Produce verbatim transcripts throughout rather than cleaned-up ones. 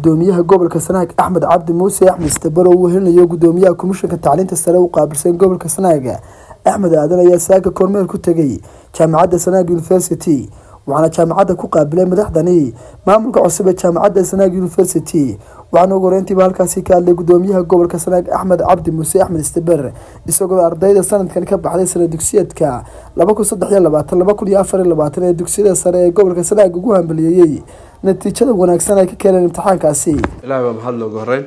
gudoomiyaha gobolka Sanaag Axmed Cabdi Muuse Axmed Istabaro uu helinayo gudoomiyaha komishanka tacliinta sare u qaabilsan gobolka Sanaag Axmed Aadan ayaa saaka kormeer ku tagay jaamacadda Sanaag University waxaana jaamacadda ku qaabilay madaxdani maamulka cusub ee jaamacadda Sanaag University waxaana ugu horeyntii halkaasi ka hadlay gudoomiyaha gobolka Sanaag Axmed Cabdi Muuse Axmed Istabaro isagoo ardayda sanadkan ka baxday sare dugsiyeedka laba kun saddex iyo labaatan laba kun iyo afar iyo labaatan ee dugsiyada sare ee gobolka Sanaag ugu hambalyeeyay natiijada wanaagsan ay ka keeneen imtixaankaasi ilaahay waa mahad looga horeyn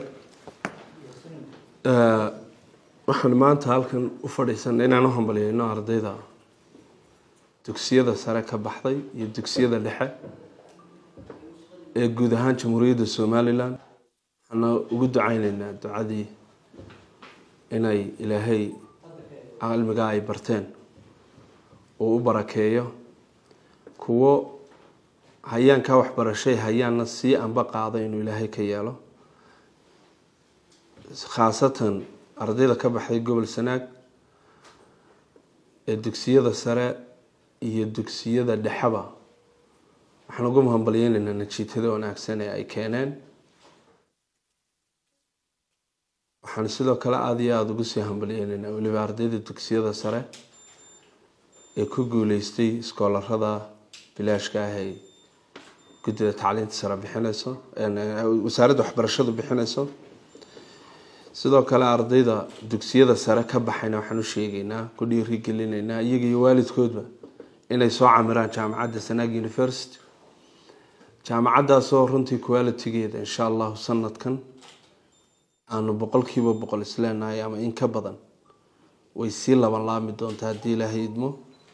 ee waxaan maanta halkan u fadhiisan inaan u hambalyeeyno ardayda dugsiyada sare ka baxday iyo dugsiyada dhexe ee guud ahaan jamhuuriyadda Soomaaliland waxaan ugu ducaynaynaa ducadii inay ilaahay cilmiga ay barteen oo u barakeeyo kuwo hayaan ka wax barashay hayaanna si anba qaaday inuu ilaahay ka yeelo khaasatan ardayda ka baxday gobol Sanaag ee dugsiyada sare iyo dugsiyada dhexaba waxaan ugu hambalyeeynaa natiijada wanaagsan ee ay keeneen waxaan sidoo kale aad iyo aad ugu sii hambalyeeynaa waliba ardayda dugsiyada sare ee ku guuleystay iskoolarada bilaashka ah ee guddiga tacliinta sare bixinayso ee wasaaradda waxbarashadu bixinayso sidoo kale ardayda dugsiyada sare ka baxayna waxaan u sheegaynaa ku dhiirigelinaynaa iyaga iyo waalidkoodba inay soo camiraan jaamacadda Sanaag University jaamacaddaas oo runtii quality-geeda insha Allah sanadkan aanu boqolkiiba boqol isleenahay ama in ka badan way si laban laami doontaa hadii Ilaahay idmo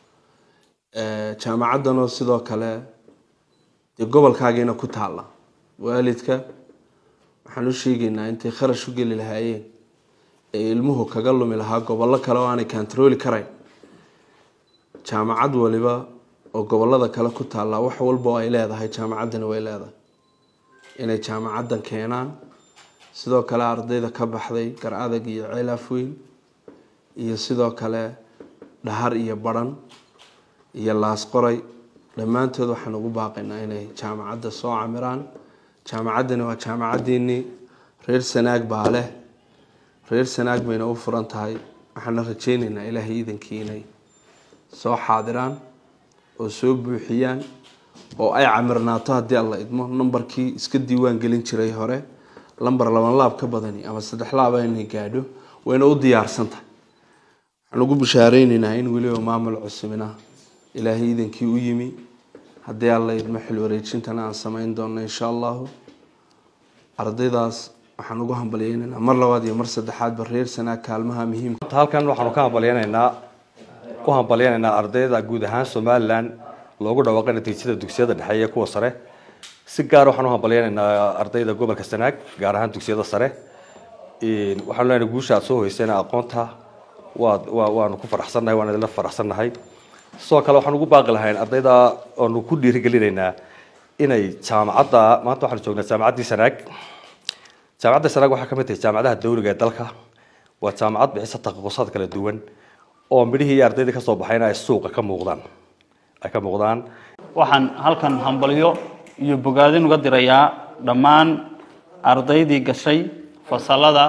ee jaamacaddan oo sidoo kale de gobolkaageena ku taala waalidka waxaan u sheegaynaa intay kharash u gali lahaayeen ee ilmuhu kaga lumi lahaa gobollo kale oo aanay control karayn jaamacad waliba oo gobollada kale ku taala wax walba ay leedahay jaamacaddana way leedahay inay jaamacaddan keenaan sidoo kale ardayda ka baxday Garadag iyo Ceelafweyn iyo sidoo kale Dhahar iyo Baran iyo Laas Qoray dhamaantood waxaan ugu baaqaynaa inay jaamacadda soo camiraan jaamacaddana waa jaamacaddeeni reer Sanaag baa leh reer Sanaag bayna u furan tahay waxaan rajaynaynaa Ilaahay idinkii inay soo xaadiraan oo soo buuxiyaan oo ay camirnaato hadii Allah idmo numbarkii iska diiwaan gelin jiray hore lambar laba laab ka badani ama saddex laab ay gaadho wayna u diyaarsan tahay waxaan ugu bishaareynaa in waliba maamul cusubina Ilaahay idinkii u yimi hadii Allah idmo xil wareejintana aan sameyn doono insha Allah ardaydaas waxaan ugu hambalyeeynaa mar labaad iyo mar saddexaad ba reer Sanaag kaalmaha muhiimka halkan waxaan ka hambalyeeynaa ku hambalyeeynaa ardayda guud ahaan Soomaaliland loogu dhawaaqay natiijada dugsiyada dhexe iyo kuwa sare si gaar ah waxaan u hambalyeeynaa ardayda gobolka Sanaag gaar ahaan dugsiyada sare ee waxaan leenahay guusha soo hoysay aqoonta waa waan ku faraxsanahay waan la faraxsanahay soo kale waxaan ugu baaqi lahayn ardayda oo ku dhiirigelinaynaa inay jaamacadda maanta waxaan joognaa jaamacaddii Sanaag jaamacadda Sanaag waxa ka mid ah jaamacadaha dawliga ee dalka waa jaamacad bixisa takhasusaad kala duwan oo midhihii ardayda ka soo baxayna ay suuqa ka muuqdaan ay ka muuqdaan waxaan halkan hambalyo iyo bogaadin uga dirayaa dhammaan ardaydii gashay fasalada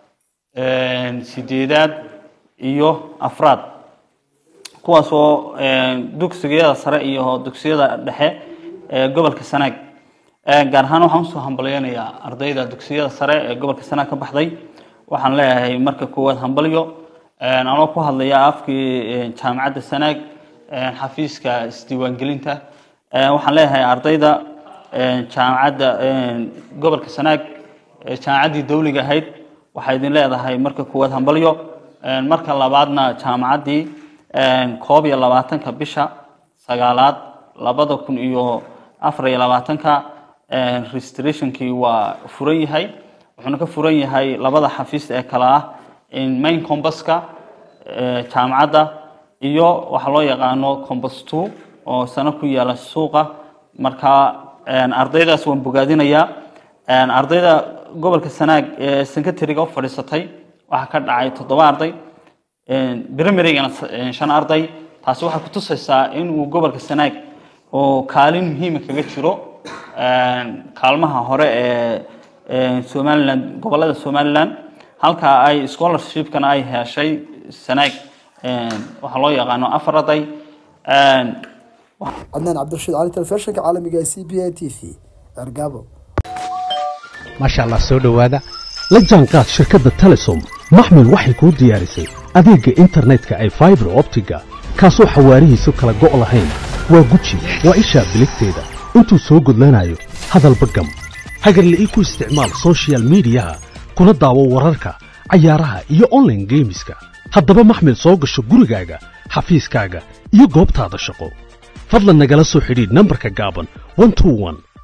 ee sideedaad iyo afraad kuwaas oo dugsiyada sare iyo dugsiyada dhexe ee gobolka Sanaag ee gaar ahaan waxaan soo hambalyeeynaa ardayda dugsiyada sare ee gobolka Sanaag ka baxday waxaan leeyahay marka koowaad hambalyo aan anoo ku hadlaya afkii jaamacadda Sanaag xafiiska isdiiwaan gelinta waxaan leeyahay ardayda jaamacadda gobolka Sanaag jaamacaddii dawliga ahayd waxay idin leedahay marka koowaad hambalyo marka labaadna jaamacaddii koob iyo labaatan ka bisha sagaalaad laba kun iyo afar iyo labaatan ka registrationkii waa furan yahay wuxuuna ka furan yahay labada xafiis ee kala ah in main campuska jaamacadda iyo waxa loo yaqaano campus two oo sana ku yaala suuqa marka ardaydaas waan bogaadinayaa ardayda gobolka Sanaag ee secretary-ga u fadhiisatay waxa ka dhacay toddoba arday primary-gana shan arday taasi waxa ku tusaysaa in uu gobolka Sanaag oo kaalin muhiim ah kaga jiro kaalmaha hore ee Somaliland gobolada Somaliland halka ay scholarship kan ay heshay sanaag waxa loo yaqaano afar arday عدنان عبد الرشيد علي تلفزيون عالمي سي بي تي في ارغابو ما شاء الله سو دhowaada la jaanqaad shirkadda Telesom maxmil waxay ku diyaarisay adeega internetka ay fiber optiga kaasoo xawaarihiisu kala go' lahayn waa guji waa isha biligteeda intuu soo gudlanayo hadalba gam hagarle ii ku isticmaal social media kuna daawo wararka ciyaaraha iyo online gameska haddaba maxmil soo gasho gurigaaga xafiiskaaga iyo goobtaada shaqo fadlan nagala soo xidhiidh nambarka gaaban one two one